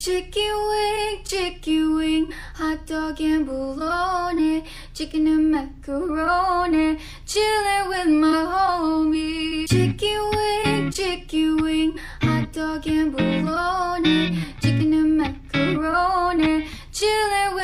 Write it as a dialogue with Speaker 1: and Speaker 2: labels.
Speaker 1: chicken wing, hot dog and bologna, chicken and macaroni, chillin' with my homies. Chicken wing, hot dog and bologna, chicken and macaroni, chillin'